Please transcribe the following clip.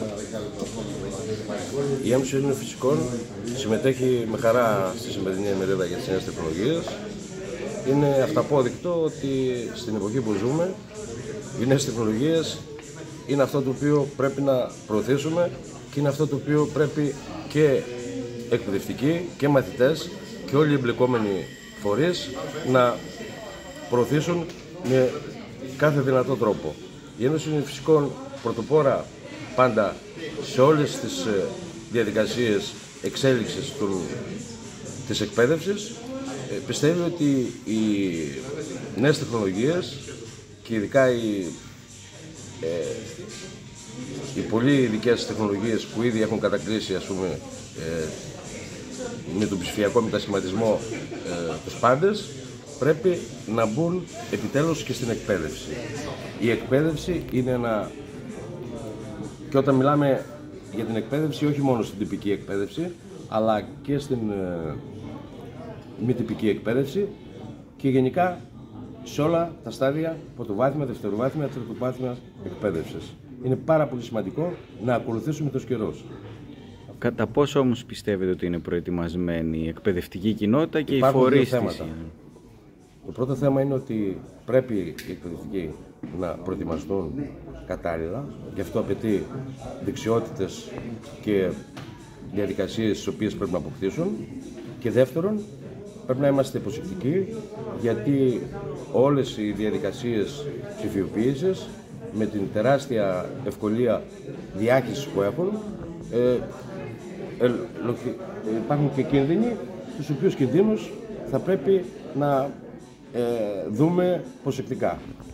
Η Ένωση Ελλήνων Φυσικών συμμετέχει με χαρά στη σημερινή ημερίδα για τις νέες τεχνολογίες. Είναι αυταπόδεικτο ότι στην εποχή που ζούμε οι νέες τεχνολογίες είναι αυτό το οποίο πρέπει να προωθήσουμε και είναι αυτό το οποίο πρέπει και εκπαιδευτικοί και μαθητές και όλοι οι εμπλεκόμενοι φορείς να προωθήσουν με κάθε δυνατό τρόπο. Η Ένωση Ελλήνων Φυσικών πρωτοπόρα πάντα σε όλες τις διαδικασίες εξέλιξης της εκπαίδευσης πιστεύει ότι οι νέες τεχνολογίες και ειδικά οι πολύ ειδικές τεχνολογίες που ήδη έχουν κατακλείσει, ας πούμε, με τον ψηφιακό μετασχηματισμό τους πάντες, πρέπει να μπουν επιτέλους και στην εκπαίδευση. Η εκπαίδευση είναι ένα... Και όταν μιλάμε για την εκπαίδευση, όχι μόνο στην τυπική εκπαίδευση, αλλά και στην μη τυπική εκπαίδευση και γενικά σε όλα τα στάδια, πρωτοβάθμια, δευτεροβάθμια, τριτοβάθμια εκπαίδευσης. Είναι πάρα πολύ σημαντικό να ακολουθήσουμε τους καιρούς. Κατά πόσο όμως πιστεύετε ότι είναι προετοιμασμένη η εκπαιδευτική κοινότητα και οι φορείς της? Το πρώτο θέμα είναι ότι πρέπει οι εκπαιδευτικοί να προετοιμαστούν κατάλληλα, γι' αυτό απαιτεί δεξιότητες και διαδικασίες τις οποίες πρέπει να αποκτήσουν. Και δεύτερον, πρέπει να είμαστε προσεκτικοί, γιατί όλες οι διαδικασίες ψηφιοποίησης με την τεράστια ευκολία διάχυσης που έχουν υπάρχουν και κίνδυνοι, τους οποίους κινδύνους θα πρέπει να δούμε προσεκτικά.